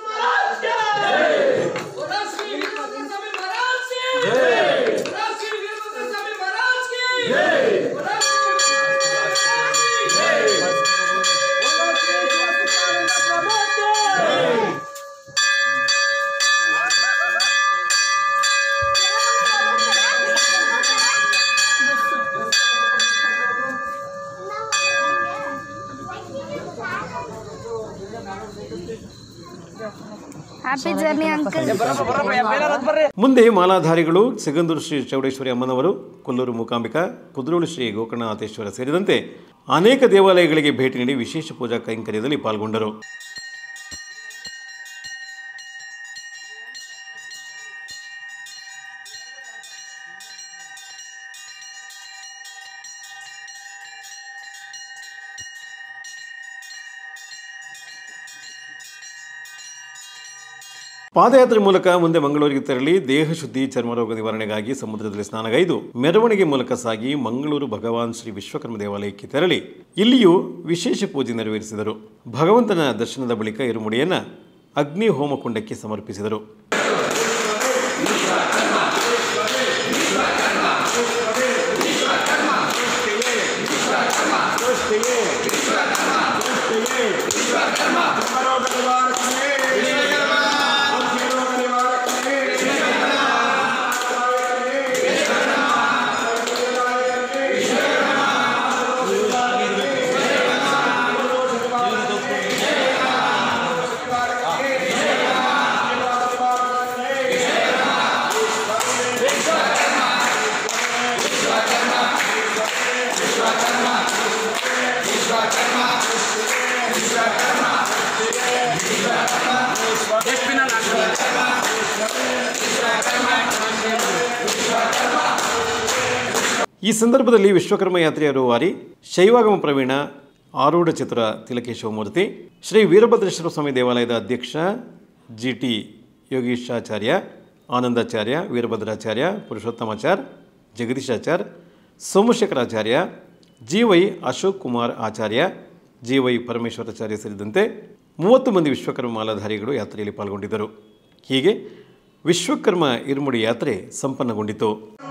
ಮುಂದೆ ಮಾಲಾಧಾರಿಗಳು ಸಿಗಂದೂರು ಶ್ರೀ ಚೌಡೇಶ್ವರಿ ಅಮ್ಮನವರು, ಕೊಲ್ಲೂರು ಮೂಕಾಂಬಿಕಾ, ಕುದ್ರೋಳು ಶ್ರೀ ಗೋಕರ್ಣನಾಥೇಶ್ವರ ಸೇರಿದಂತೆ ಅನೇಕ ದೇವಾಲಯಗಳಿಗೆ ಭೇಟಿ ನೀಡಿ ವಿಶೇಷ ಪೂಜಾ ಕೈಂಕರ್ಯದಲ್ಲಿ ಪಾಲ್ಗೊಂಡರು. ಪಾದಯಾತ್ರೆ ಮೂಲಕ ಮುಂದೆ ಮಂಗಳೂರಿಗೆ ತೆರಳಿ ದೇಹ ಶುದ್ಧಿ, ಚರ್ಮರೋಗ ನಿವಾರಣೆಗಾಗಿ ಸಮುದ್ರದಲ್ಲಿ ಸ್ನಾನಗೈದು ಮೆರವಣಿಗೆ ಮೂಲಕ ಸಾಗಿ ಮಂಗಳೂರು ಭಗವಾನ್ ಶ್ರೀ ವಿಶ್ವಕರ್ಮ ದೇವಾಲಯಕ್ಕೆ ತೆರಳಿ ಇಲ್ಲಿಯೂ ವಿಶೇಷ ಪೂಜೆ ನೆರವೇರಿಸಿದರು. ಭಗವಂತನ ದರ್ಶನದ ಬಳಿಕ ಇರುಮುಡಿಯನ್ನು ಅಗ್ನಿ ಹೋಮಕುಂಡಕ್ಕೆ ಸಮರ್ಪಿಸಿದರು. ಈ ಸಂದರ್ಭದಲ್ಲಿ ವಿಶ್ವಕರ್ಮ ಯಾತ್ರೆಯ ರೂವಾರಿ ಶೈವಾಗಮ ಪ್ರವೀಣ ಆರೂಢ ಚತುರ ತಿಲಕೇಶವಮೂರ್ತಿ, ಶ್ರೀ ವೀರಭದ್ರೇಶ್ವರ ಸ್ವಾಮಿ ದೇವಾಲಯದ ಅಧ್ಯಕ್ಷ GT ಯೋಗೀಶಾಚಾರ್ಯ, ಆನಂದಾಚಾರ್ಯ, ವೀರಭದ್ರಾಚಾರ್ಯ, ಪುರುಷೋತ್ತಮಾಚಾರ್ಯ, ಜಗದೀಶಾಚಾರ್ಯ, ಸೋಮಶೇಖರಾಚಾರ್ಯ, GY ಅಶೋಕ್ ಕುಮಾರ್ ಆಚಾರ್ಯ, GY ಪರಮೇಶ್ವರಾಚಾರ್ಯ ಸೇರಿದಂತೆ 30 ಮಂದಿ ವಿಶ್ವಕರ್ಮ ಮಾಲಾಧಾರಿಗಳು ಯಾತ್ರೆಯಲ್ಲಿ ಪಾಲ್ಗೊಂಡಿದ್ದರು. ಹೀಗೆ ವಿಶ್ವಕರ್ಮ ಇರುಮುಡಿ ಯಾತ್ರೆ ಸಂಪನ್ನಗೊಂಡಿತು.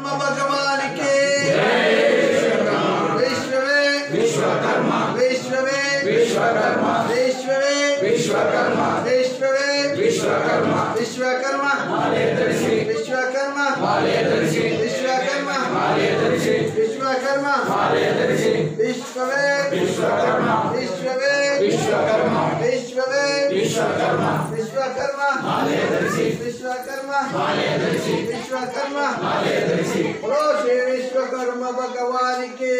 विश्वकर्मा भगवान के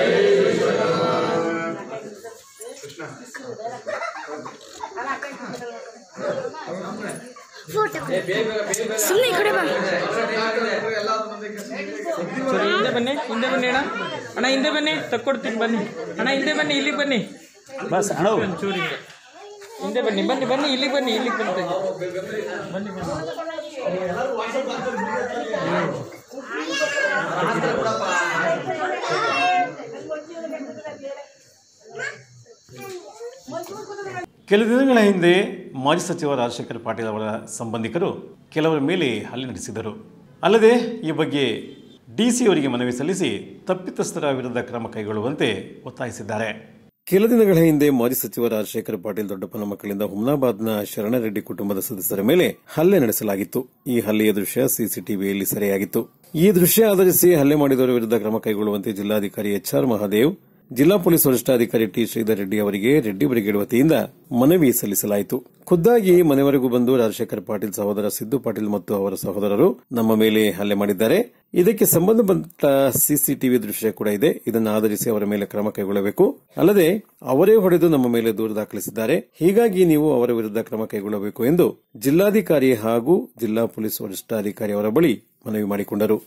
ಸುಮ್ಮನೆ ಈ ಕಡೆ ಬಾ. ಹಿಂದೆ ಬನ್ನಿ ಅಣ್ಣ, ಅಣ್ಣ ಹಿಂದೆ ಬನ್ನಿ, ತಕ್ಕೊಡ್ತೀನಿ ಬನ್ನಿ ಅಣ್ಣ, ಹಿಂದೆ ಬನ್ನಿ, ಇಲ್ಲಿಗೆ ಬನ್ನಿ ಬಸ್ ಅಣ್ಣ, ಒಂಚೂರು ಹಿಂದೆ ಬನ್ನಿ, ಬನ್ನಿ ಇಲ್ಲಿಗೆ ಬನ್ನಿ, ಇಲ್ಲಿಗೆ ಬನ್ನಿ ಬನ್ನಿ ಕೆಲ ದಿನಗಳ ಹಿಂದೆ ಮಾಜಿ ಸಚಿವ ರಾಜಶೇಖರ್ ಪಾಟೀಲ್ ಅವರ ಸಂಬಂಧಿಕರು ಕೆಲವರ ಮೇಲೆ ಹಲ್ಲೆ ನಡೆಸಿದರು. ಅಲ್ಲದೆ ಈ ಬಗ್ಗೆ DC ಅವರಿಗೆ ಮನವಿ ಸಲ್ಲಿಸಿ ತಪ್ಪಿತಸ್ಥರ ವಿರುದ್ಧ ಕ್ರಮ ಕೈಗೊಳ್ಳುವಂತೆ ಒತ್ತಾಯಿಸಿದ್ದಾರೆ. ಕೆಲ ದಿನಗಳ ಹಿಂದೆ ಮಾಜಿ ಸಚಿವ ರಾಜಶೇಖರ್ ಪಾಟೀಲ್ ದೊಡ್ಡಪ್ಪನ ಮಕ್ಕಳಿಂದ ಹುಮ್ನಾಬಾದ್ನ ಶರಣರೆಡ್ಡಿ ಕುಟುಂಬದ ಸದಸ್ಯರ ಮೇಲೆ ಹಲ್ಲೆ ನಡೆಸಲಾಗಿತ್ತು. ಈ ಹಲ್ಲೆಯ ದೃಶ್ಯ CCTVಯಲ್ಲಿ ಸೆರೆಯಾಗಿತ್ತು. ಈ ದೃಶ್ಯ ಆಧರಿಸಿ ಹಲ್ಲೆ ಮಾಡಿದವರ ವಿರುದ್ಧ ಕ್ರಮ ಕೈಗೊಳ್ಳುವಂತೆ ಜಿಲ್ಲಾಧಿಕಾರಿ HR ಮಹಾದೇವ್, ಜಿಲ್ಲಾ ಪೊಲೀಸ್ ವರಿಷ್ಠಾಧಿಕಾರಿ T ಶ್ರೀಧರ್ ರೆಡ್ಡಿ ಅವರಿಗೆ ರೆಡ್ಡಿ ಬ್ರಿಗೇಡ್ ವತಿಯಿಂದ ಮನವಿ ಸಲ್ಲಿಸಲಾಯಿತು. ಖುದ್ದಾಗಿ ಮನೆವರೆಗೂ ಬಂದು ರಾಜಶೇಖರ್ ಪಾಟೀಲ್ ಸಹೋದರ ಸಿದ್ದು ಪಾಟೀಲ್ ಮತ್ತು ಅವರ ಸಹೋದರರು ನಮ್ಮ ಮೇಲೆ ಹಲ್ಲೆ ಮಾಡಿದ್ದಾರೆ. ಇದಕ್ಕೆ ಸಂಬಂಧಪಟ್ಟ CCTV ದೃಶ್ಯ ಕೂಡ ಇದೆ. ಇದನ್ನು ಆಧರಿಸಿ ಅವರ ಮೇಲೆ ಕ್ರಮ ಕೈಗೊಳ್ಳಬೇಕು. ಅಲ್ಲದೆ ಅವರೇ ಹೊಡೆದು ನಮ್ಮ ಮೇಲೆ ದೂರು ದಾಖಲಿಸಿದ್ದಾರೆ. ಹೀಗಾಗಿ ನೀವು ಅವರ ವಿರುದ್ಧ ಕ್ರಮ ಕೈಗೊಳ್ಳಬೇಕು ಎಂದು ಜಿಲ್ಲಾಧಿಕಾರಿ ಹಾಗೂ ಜಿಲ್ಲಾ ಪೊಲೀಸ್ ವರಿಷ್ಠಾಧಿಕಾರಿ ಅವರ ಬಳಿ ಮನವಿ ಮಾಡಿಕೊಂಡರು.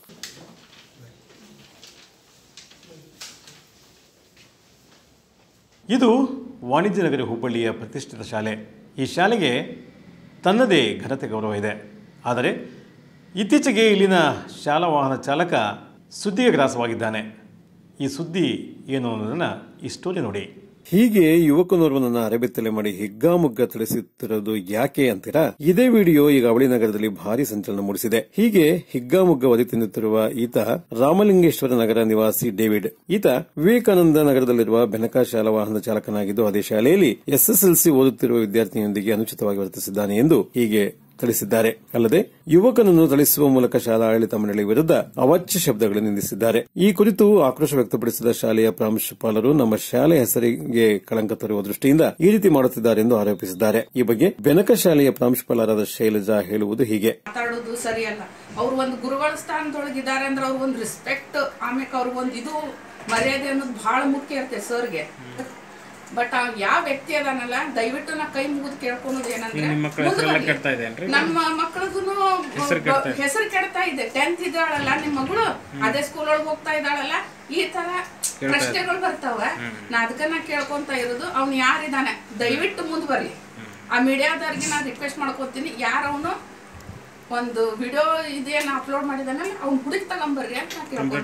ಇದು ವಾಣಿಜ್ಯ ನಗರಿ ಹುಬ್ಬಳ್ಳಿಯ ಪ್ರತಿಷ್ಠಿತ ಶಾಲೆ. ಈ ಶಾಲೆಗೆ ತನ್ನದೇ ಘನತೆ ಗೌರವ ಇದೆ. ಆದರೆ ಇತ್ತೀಚೆಗೆ ಇಲ್ಲಿನ ಶಾಲಾ ವಾಹನ ಚಾಲಕ ಸುದ್ದಿಗೆ ಗ್ರಾಸವಾಗಿದ್ದಾನೆ. ಈ ಸುದ್ದಿ ಏನು ಅನ್ನೋದನ್ನು ಈ ಸ್ಟೋರಿ ನೋಡಿ. ಹೀಗೆ ಯುವಕನೋರ್ವನನ್ನ ಅರೆಬೆತ್ತಲೆ ಮಾಡಿ ಹಿಗ್ಗಾಮುಗ್ಗ ತಿಳಿಸುತ್ತಿರೋದು ಯಾಕೆ ಅಂತೀರಾ? ಇದೇ ವಿಡಿಯೋ ಈಗ ಅವಳಿ ನಗರದಲ್ಲಿ ಭಾರಿ ಸಂಚಲನ ಮೂಡಿಸಿದೆ. ಹೀಗೆ ಹಿಗ್ಗಾಮುಗ್ಗ ಒದೆ ತಿನ್ನುತ್ತಿರುವ ಈತ ರಾಮಲಿಂಗೇಶ್ವರ ನಗರ ನಿವಾಸಿ ಡೇವಿಡ್. ಈತ ವಿವೇಕಾನಂದ ನಗರದಲ್ಲಿರುವ ಬೆನಕ ಶಾಲಾ ವಾಹನ ಚಾಲಕನಾಗಿದ್ದು ಅದೇ ಶಾಲೆಯಲ್ಲಿ SSLC ಓದುತ್ತಿರುವ ವಿದ್ಯಾರ್ಥಿನಿಯೊಂದಿಗೆ ಅನುಚಿತವಾಗಿ ವರ್ತಿಸಿದ್ದಾನೆ ಎಂದು ಹೀಗೆ ತಿಳಿಸಿದ್ದಾರೆ. ಅಲ್ಲದೆ ಯುವಕನನ್ನು ಥಳಿಸುವ ಮೂಲಕ ಶಾಲಾ ಆಡಳಿತ ಮಂಡಳಿ ವಿರುದ್ಧ ಅವಾಚ್ಯ ಶಬ್ದಗಳನ್ನು ನಿಂದಿಸಿದ್ದಾರೆ. ಈ ಕುರಿತು ಆಕ್ರೋಶ ವ್ಯಕ್ತಪಡಿಸಿದ ಶಾಲೆಯ ಪ್ರಾಂಶುಪಾಲರು ನಮ್ಮ ಶಾಲೆ ಹೆಸರಿಗೆ ಕಳಂಕ ತರುವ ದೃಷ್ಟಿಯಿಂದ ಈ ರೀತಿ ಮಾಡುತ್ತಿದ್ದಾರೆ ಎಂದು ಆರೋಪಿಸಿದ್ದಾರೆ. ಈ ಬಗ್ಗೆ ಬೆನಕ ಶಾಲೆಯ ಪ್ರಾಂಶುಪಾಲರಾದ ಶೈಲಜಾ ಹೇಳುವುದು ಹೀಗೆ. ಮಾತಾಡೋದು ಸರಿಯಲ್ಲ. ಅವ್ರು ಒಂದು ಗುರುಗಳ ಸ್ಥಾನದೊಳಗಿದ್ದಾರೆ ಅಂದ್ರೆ ಅವ್ರಿಗೊಂದು ರೆಸ್ಪೆಕ್ಟ್, ಆಮೇಲೆ ಅವ್ರಿಗೊಂದು ಇದು ಮರ್ಯಾದೆ ಅನ್ನೋದು ಬಹಳ ಮುಖ್ಯ ಇರುತ್ತೆ ಸರ್ಗೆ. ಬಟ್ ಯಾವ ವ್ಯಕ್ತಿ ಅದಾನಲ್ಲ, ದಯವಿಟ್ಟು ನಾ ಕೈ ಮುಗಿದು ಕೇಳ್ಕೊಳೋದು ಏನಂದ್ರೆ, ನಮ್ಮ ಮಕ್ಕಳಗೂ ಹೆಸರು ಕೆಡ್ತಾ ಇದೆ. 10th ಇದ್ದಾಳಲ್ಲ ನಿಮ್ಮ ಮಗಳು, ಅದೇ ಸ್ಕೂಲ್ ಒಳಗೆ ಹೋಗ್ತಾ ಇದ್ದಾಳಲ್ಲ, ಈ ತರ ಪ್ರಶ್ನೆಗಳು ಬರ್ತಾವ. ನಾ ಅದಕ್ಕ ಕೇಳ್ಕೊಂತ ಇರೋದು, ಅವ್ನು ಯಾರಿದ್ದಾನೆ ದಯವಿಟ್ಟು ಮುಂದ್ ಬರ್ಲಿ. ಆ ಮೀಡಿಯಾದವ್ರಿಗೆ ನಾನು ರಿಕ್ವೆಸ್ಟ್ ಮಾಡ್ಕೊತೀನಿ, ಯಾರವನು ಒಂದು ವಿಡಿಯೋ ಇದೇನು ಅಪ್ಲೋಡ್ ಮಾಡಿದಾನಲ್ಲ ಅವ್ನು ಹುಡುಕಿ ತಗೊಂಬರ್ರಿ ಅಂತ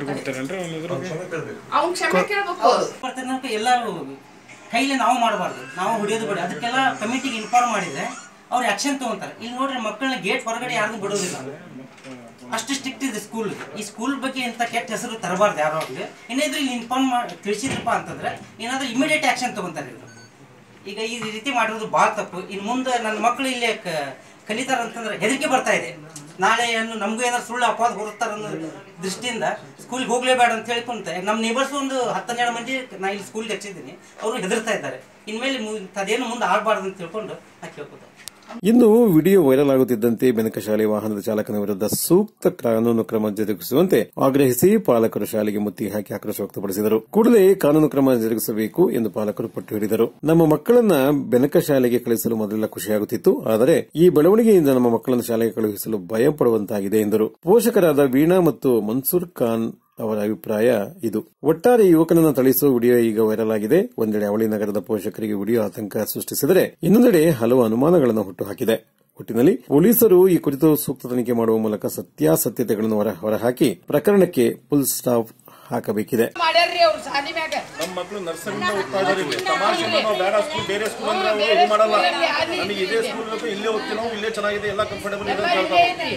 ಅವ್ನ್ ಕ್ಷಮೆ ಕೇಳ್ಬೇಕು. ಎಲ್ಲರೂ ಕೈಲಿ ನಾವು ಮಾಡಬಾರ್ದು, ನಾವು ಹೊಡಿಯೋದು ಬೇಡ. ಅದಕ್ಕೆಲ್ಲ ಕಮಿಟಿಗೆ ಇನ್ಫಾರ್ಮ್ ಮಾಡಿದ್ರೆ ಅವ್ರು ಆಕ್ಷನ್ ತಗೊಂತಾರೆ. ಇಲ್ಲಿ ನೋಡ್ರಿ, ಮಕ್ಕಳನ್ನ ಗೇಟ್ ಹೊರಗಡೆ ಯಾರಿಗೂ ಬಿಡೋದಿಲ್ಲ, ಅಷ್ಟು ಸ್ಟ್ರಿಕ್ಟ್ ಇದೆ ಸ್ಕೂಲ್. ಈ ಸ್ಕೂಲ್ ಬಗ್ಗೆ ಇಂಥ ಕೆಟ್ಟ ಹೆಸರು ತರಬಾರ್ದು ಯಾರೋ ಅವ್ರಿಗೆ. ಏನಾದ್ರೂ ಇಲ್ಲಿ ಇನ್ಫಾರ್ಮ್ ತಿಳಿಸಿದ್ರಪ್ಪ ಅಂತಂದ್ರೆ ಏನಾದ್ರೂ ಇಮಿಡಿಯೇಟ್ ಆಕ್ಷನ್ ತಗೊಂತಾರೆ. ಈಗ ಈ ರೀತಿ ಮಾಡಿರೋದು ಭಾಳ ತಪ್ಪು. ಇನ್ನು ಮುಂದೆ ನನ್ನ ಮಕ್ಕಳು ಇಲ್ಲೇ ಕಲಿತಾರ ಅಂತಂದ್ರೆ ಹೆದರಿಕೆ ಬರ್ತಾ ಇದೆ. ನಾಳೆ ನಮಗೂ ಏನಾದ್ರು ಸುಳ್ಳು ಅಪವಾದ ಹೊರತಾರ ಅನ್ನೋ ದೃಷ್ಟಿಯಿಂದ ಸ್ಕೂಲ್ಗೆ ಹೋಗ್ಲೇಬೇಡ ಅಂತ ಹೇಳ್ಕೊಂತ ನಮ್ಮ ನೇಬರ್ಸ್ ಒಂದು 10-12 ಮಂದಿ ನಾ ಇಲ್ಲಿ ಸ್ಕೂಲ್ಗೆ ಹಚ್ಚಿದ್ದೀನಿ, ಅವರು ಹೆದರ್ತಾ ಇದ್ದಾರೆ. ಇನ್ಮೇಲೆ ಅದೇನು ಮುಂದೆ ಆಗಬಾರ್ದು ಅಂತ ತಿಳ್ಕೊಂಡು ನಾ ಕೇಳ್ಕೊತ. ಇನ್ನು ವಿಡಿಯೋ ವೈರಲ್ ಆಗುತ್ತಿದ್ದಂತೆ ಬೆನಕ ಶಾಲೆ ವಾಹನದ ಚಾಲಕನ ವಿರುದ್ಧ ಸೂಕ್ತ ಕಾನೂನು ಕ್ರಮ ಜರುಗಿಸುವಂತೆ ಆಗ್ರಹಿಸಿ ಪಾಲಕರು ಶಾಲೆಗೆ ಮುತ್ತಿಗೆ ಹಾಕಿ ಆಕ್ರೋಶ ವ್ಯಕ್ತಪಡಿಸಿದರು. ಕೂಡಲೇ ಕಾನೂನು ಕ್ರಮ ಜರುಗಿಸಬೇಕು ಎಂದು ಪಾಲಕರು ಪಟ್ಟು ಹಿಡಿದರು. ನಮ್ಮ ಮಕ್ಕಳನ್ನ ಬೆನಕ ಶಾಲೆಗೆ ಕಳಿಸಲು ಮೊದಲೆಲ್ಲ ಖುಷಿಯಾಗುತ್ತಿತ್ತು, ಆದರೆ ಈ ಬೆಳವಣಿಗೆಯಿಂದ ನಮ್ಮ ಮಕ್ಕಳನ್ನು ಶಾಲೆಗೆ ಕಳುಹಿಸಲು ಭಯ ಪಡುವಂತಾಗಿದೆ ಎಂದರು. ಪೋಷಕರಾದ ವೀಣಾ ಮತ್ತು ಮನ್ಸೂರ್ ಖಾನ್ ಅವರ ಅಭಿಪ್ರಾಯ ಇದು. ಒಟ್ಟಾರೆ ಯುವಕನನ್ನು ಥಳಿಸುವ ವಿಡಿಯೋ ಈಗ ವೈರಲ್ ಆಗಿದೆ. ಒಂದೆಡೆ ಅವಳಿ ನಗರದ ಪೋಷಕರಿಗೆ ವಿಡಿಯೋ ಆತಂಕ ಸೃಷ್ಟಿಸಿದರೆ, ಇನ್ನೊಂದೆಡೆ ಹಲವು ಅನುಮಾನಗಳನ್ನು ಹುಟ್ಟುಹಾಕಿದೆ. ಒಟ್ಟಿನಲ್ಲಿ ಪೊಲೀಸರು ಈ ಕುರಿತು ಸೂಕ್ತ ತನಿಖೆ ಮಾಡುವ ಮೂಲಕ ಸತ್ಯಾಸತ್ಯತೆಗಳನ್ನು ಹೊರಹಾಕಿ ಪ್ರಕರಣಕ್ಕೆ ಫುಲ್ ಸ್ಟಾಪ್ ಹಾಕಬೇಕಿದೆ. ನಮ್ಮ ಮಕ್ಕಳು ನರ್ಸರಿಯಿಂದ ಓದ್ತಾ ಇದ್ದಾರೆ. ತಮಾಷೆಯಿಂದ ನಾವು ಬೇಡ ಸ್ಕೂಲ್ ಬೇರೆ ಸ್ಕೂಲ್ ಅಂದ್ರೆ ಅವರು ಇದು ಮಾಡಲ್ಲ. ನನಗೆ ಇದೇ ಸ್ಕೂಲ್ ಬೇಕು, ಇಲ್ಲೇ ಓದ್ತೀವಿ ನಾವು, ಇಲ್ಲೇ ಚೆನ್ನಾಗಿದೆ, ಎಲ್ಲ ಕಂಫರ್ಟಬಲ್ ಇದೆ ಅಂತ ಹೇಳ್ತಾರೆ.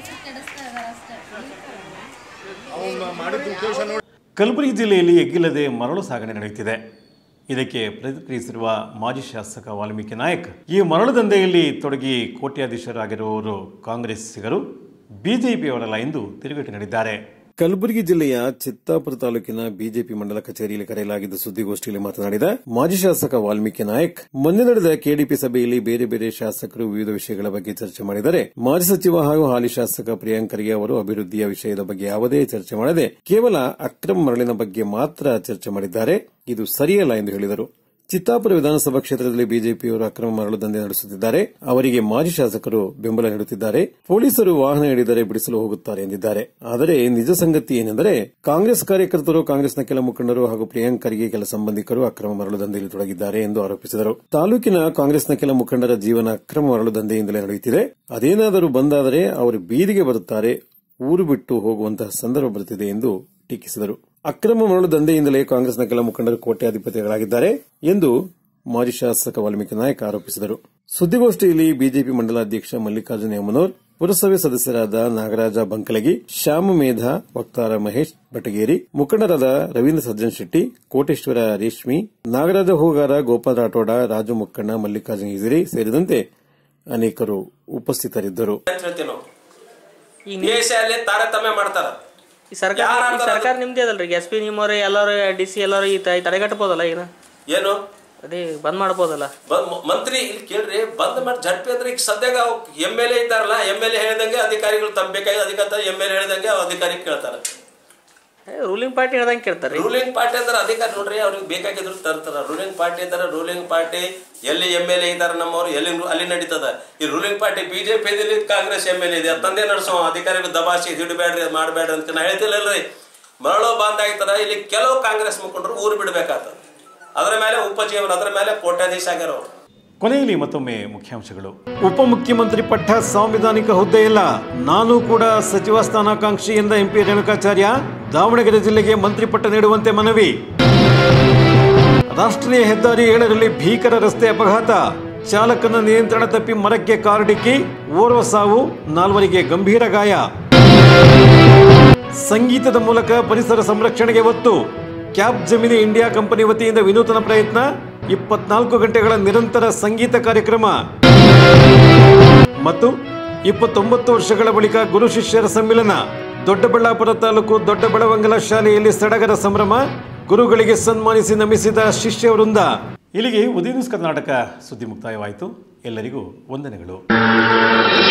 ಅವ್ನು ಮಾಡಿದ ಉದ್ದೇಶ ನೋಡಿ. ಕಲಬುರಗಿ ಜಿಲ್ಲೆಯಲ್ಲಿ ಎಗ್ಗಿಲ್ಲದೆ ಮರಳು ಸಾಗಣೆ ನಡೆಯುತ್ತಿದೆ. ಇದಕ್ಕೆ ಪ್ರತಿಕ್ರಿಯಿಸಿರುವ ಮಾಜಿ ಶಾಸಕ ವಾಲ್ಮೀಕಿ ನಾಯಕ್, ಈ ಮರಳು ದಂಧೆಯಲ್ಲಿ ತೊಡಗಿ ಕೋಟ್ಯಾಧೀಶರಾಗಿರುವವರು ಕಾಂಗ್ರೆಸ್ಸಿಗರು, ಬಿಜೆಪಿಯವರಲ್ಲ ಎಂದು ತಿರುಗೇಟು ನೀಡಿದ್ದಾರೆ. ಕಲಬುರಗಿ ಜಿಲ್ಲೆಯ ಚಿತ್ತಾಪುರ ತಾಲೂಕಿನ ಬಿಜೆಪಿ ಮಂಡಲ ಕಚೇರಿಯಲ್ಲಿ ಕರೆಯಲಾಗಿದ್ದ ಸುದ್ದಿಗೋಷ್ಠಿಯಲ್ಲಿ ಮಾತನಾಡಿದ ಮಾಜಿ ಶಾಸಕ ವಾಲ್ಮೀಕಿ ನಾಯಕ್, ಮೊನ್ನೆ ನಡೆದ ಕೆಡಿಪಿ ಸಭೆಯಲ್ಲಿ ಬೇರೆ ಬೇರೆ ಶಾಸಕರು ವಿವಿಧ ವಿಷಯಗಳ ಬಗ್ಗೆ ಚರ್ಚೆ ಮಾಡಿದರೆ, ಮಾಜಿ ಸಚಿವ ಹಾಗೂ ಹಾಲಿ ಶಾಸಕ ಪ್ರಿಯಾಂಕ್ ಖರ್ಗೆ ಅವರು ಅಭಿವೃದ್ಧಿಯ ವಿಷಯದ ಬಗ್ಗೆ ಯಾವುದೇ ಚರ್ಚೆ ಮಾಡದೆ ಕೇವಲ ಅಕ್ರಮ ಮರಳಿನ ಬಗ್ಗೆ ಮಾತ್ರ ಚರ್ಚೆ ಮಾಡಿದ್ದಾರೆ. ಇದು ಸರಿಯಲ್ಲ ಎಂದು ಹೇಳಿದರು. ಚಿತ್ತಾಪುರ ವಿಧಾನಸಭಾ ಕ್ಷೇತ್ರದಲ್ಲಿ ಬಿಜೆಪಿಯವರು ಅಕ್ರಮ ಮರಳು ದಂಧೆ ನಡೆಸುತ್ತಿದ್ದಾರೆ. ಅವರಿಗೆ ಮಾಜಿ ಶಾಸಕರು ಬೆಂಬಲ ನೀಡುತ್ತಿದ್ದಾರೆ. ಪೊಲೀಸರು ವಾಹನ ಹಿಡಿದರೆ ಬಿಡಿಸಲು ಹೋಗುತ್ತಾರೆ ಎಂದಿದ್ದಾರೆ. ಆದರೆ ನಿಜ ಸಂಗತಿ ಏನೆಂದರೆ, ಕಾಂಗ್ರೆಸ್ ಕಾರ್ಯಕರ್ತರು, ಕಾಂಗ್ರೆಸ್ನ ಕೆಲ ಮುಖಂಡರು ಹಾಗೂ ಪ್ರಿಯಾಂಕ್ ಖರ್ಗೆ ಕೆಲ ಸಂಬಂಧಿಕರು ಅಕ್ರಮ ಮರಳು ದಂಧೆಯಲ್ಲಿ ತೊಡಗಿದ್ದಾರೆ ಎಂದು ಆರೋಪಿಸಿದರು. ತಾಲೂಕಿನ ಕಾಂಗ್ರೆಸ್ನ ಕೆಲ ಮುಖಂಡರ ಜೀವನ ಅಕ್ರಮ ಮರಳು ದಂಧೆಯಿಂದಲೇ ನಡೆಯುತ್ತಿದೆ. ಅದೇನಾದರೂ ಬಂದಾದರೆ ಅವರು ಬೀದಿಗೆ ಬರುತ್ತಾರೆ, ಊರು ಬಿಟ್ಟು ಹೋಗುವಂತಹ ಸಂದರ್ಭ ಬರುತ್ತಿದೆ ಎಂದು ಟೀಕಿಸಿದರು. ಅಕ್ರಮ ಮರಳು ದಂಧೆಯಿಂದಲೇ ಕಾಂಗ್ರೆಸ್ನ ಕೆಲ ಮುಖಂಡರು ಕೋಟ್ಯಾಧಿಪತಿಗಳಾಗಿದ್ದಾರೆ ಎಂದು ಮಾಜಿ ಶಾಸಕ ವಾಲ್ಮೀಕಿ ನಾಯಕ್ ಆರೋಪಿಸಿದರು. ಸುದ್ದಿಗೋಷ್ಠಿಯಲ್ಲಿ ಬಿಜೆಪಿ ಮಂಡಲ ಅಧ್ಯಕ್ಷ ಮಲ್ಲಿಕಾರ್ಜುನ ಯಮನೂರ್, ಪುರಸಭೆ ಸದಸ್ಯರಾದ ನಾಗರಾಜ ಬಂಕಲಗಿ, ಶ್ಯಾಮ ಮೇಧ, ವಕ್ತಾರ ಮಹೇಶ್ ಬಟಗೇರಿ, ಮುಖಂಡರಾದ ರವೀಂದ್ರ ಸಜ್ಜನ್ ಶೆಟ್ಟಿ, ಕೋಟೇಶ್ವರ ರೇಷ್ಮಿ, ನಾಗರಾಜ ಹೂಗಾರ, ಗೋಪಾಲ್ ರಾಠೋಡ, ರಾಜು ಮುಕ್ಕಣ್ಣ, ಮಲ್ಲಿಕಾರ್ಜುನ ಹಿಜಿರಿ ಸೇರಿದಂತೆ ಅನೇಕರು ಉಪಸ್ಥಿತರಿದ್ದರು. ತಾರತಮ್ಯ ಮಾಡ್ತಾರ. ಈ ಸರ್ಕಾರ ನಿಮ್ದೇ ಅದಲ್ರಿ, ಎಸ್ ಪಿ ನಿಮ್ಮವ್ರು ಎಲ್ಲರೂ ಡಿ ಸಿ ಎಲ್ಲರೂ ಈ ತಡೆಗಟ್ಟಬೋದಲ್ಲ, ಏನು ಅದೇ ಬಂದ್ ಮಾಡ್ಬೋದಲ್ಲ. ಮಂತ್ರಿ ಇಲ್ಲಿ ಕೇಳ್ರಿ, ಬಂದ್ ಮಾಡಿ ಜಡ್ಪಿ ಅಂದ್ರೆ ಈಗ ಸದ್ಯಾಗ MLA ಇದ್ದಾರಲ್ಲ, MLA ಹೇಳಿದಂಗೆ ಅಧಿಕಾರಿಗಳು ತಮ್ಮ ಬೇಕಾಗಿ ಅಧಿಕಾರ MLA ಹೇಳಿದಂಗೆ ಅಧಿಕಾರಿ ಕೇಳ್ತಾರ. ರೂಲಿಂಗ್ ಪಾರ್ಟಿ ಹೇಳ್ದಂಗೆ ಕೇಳ್ತಾರೆ. ರೂಲಿಂಗ್ ಪಾರ್ಟಿ ಅಂದ್ರೆ ಅಧಿಕಾರ ನೋಡ್ರಿ, ಅವ್ರಿಗೆ ಬೇಕಾಗಿದ್ರು ತರ್ತಾರ. ರೂಲಿಂಗ್ ಪಾರ್ಟಿ ಇದ್ದಾರೆ, ರೂಲಿಂಗ್ ಪಾರ್ಟಿ ಎಲ್ಲಿ MLA ಇದ್ದಾರೆ ನಮ್ಮವ್ರು ಎಲ್ಲಿ ಅಲ್ಲಿ ನಡೀತದ. ಈ ರೂಲಿಂಗ್ ಪಾರ್ಟಿ ಬಿಜೆಪಿ ಇದಿಲ್ಲ, ಕಾಂಗ್ರೆಸ್ MLA ಇದೆ, ತಂದೆ ನಡೆಸೋ ಅಧಿಕಾರಿಗಳು ದಬಾಸಿ ಹಿಡಿಬೇಡ್ರಿ ಮಾಡಬೇಡ್ರಿ ಅಂತ ನಾ ಹೇಳ್ತಿಲ್ಲಲ್ರಿ. ಮರಳು ಬಂದ್ ಆಗ್ತದ. ಇಲ್ಲಿ ಕೆಲವು ಕಾಂಗ್ರೆಸ್ ಮುಖಂಡರು ಊರು ಬಿಡ್ಬೇಕಾಗ್ತದ. ಅದರ ಮೇಲೆ ಉಪಜೀವನ, ಅದರ ಮೇಲೆ ಕೋಟ್ಯಾಧೀಶ ಆಗ್ಯಾರ ಅವರು. ಕೊನೆಯಲ್ಲಿ ಮತ್ತೊಮ್ಮೆ ಮುಖ್ಯಾಂಶಗಳು. ಉಪಮುಖ್ಯಮಂತ್ರಿ ಪಟ್ಟ ಸಾಂವಿಧಾನಿಕ ಹುದ್ದೆಯಲ್ಲ, ನಾನು ಕೂಡ ಸಚಿವ ಸ್ಥಾನಾಕಾಂಕ್ಷಿ ಎಂದ MP ರೇಣುಕಾಚಾರ್ಯ. ದಾವಣಗೆರೆ ಜಿಲ್ಲೆಗೆ ಮಂತ್ರಿ ಪಟ್ಟ ನೀಡುವಂತೆ ಮನವಿ. ರಾಷ್ಟ್ರೀಯ ಹೆದ್ದಾರಿ 7ರಲ್ಲಿ ಭೀಕರ ರಸ್ತೆ ಅಪಘಾತ, ಚಾಲಕನ ನಿಯಂತ್ರಣ ತಪ್ಪಿ ಮರಕ್ಕೆ ಕಾರು ಡಿಕ್ಕಿ, ಓರ್ವ ಸಾವು, 4ವರಿಗೆ ಗಂಭೀರ ಗಾಯ. ಸಂಗೀತದ ಮೂಲಕ ಪರಿಸರ ಸಂರಕ್ಷಣೆಗೆ ಒತ್ತು, ಕ್ಯಾಪ್ ಜಮಿನಿ ಇಂಡಿಯಾ ಕಂಪನಿ ವತಿಯಿಂದ ವಿನೂತನ ಪ್ರಯತ್ನ, 24 ಗಂಟೆಗಳ ನಿರಂತರ ಸಂಗೀತ ಕಾರ್ಯಕ್ರಮ. ಮತ್ತು 29 ವರ್ಷಗಳ ಬಳಿಕ ಗುರು ಶಿಷ್ಯರ ಸಮ್ಮಿಲನ. ದೊಡ್ಡಬಳ್ಳಾಪುರ ತಾಲೂಕು ದೊಡ್ಡಬೆಳವಂಗಲ ಶಾಲೆಯಲ್ಲಿ ಸಡಗರ ಸಂಭ್ರಮ, ಗುರುಗಳಿಗೆ ಸನ್ಮಾನಿಸಿ ನಮಿಸಿದ ಶಿಷ್ಯ ವೃಂದ. ಇಲ್ಲಿಗೆ ಉದಯ ನ್ಯೂಸ್ ಕರ್ನಾಟಕ ಸುದ್ದಿ ಮುಕ್ತಾಯವಾಯಿತು. ಎಲ್ಲರಿಗೂ ವಂದನೆಗಳು.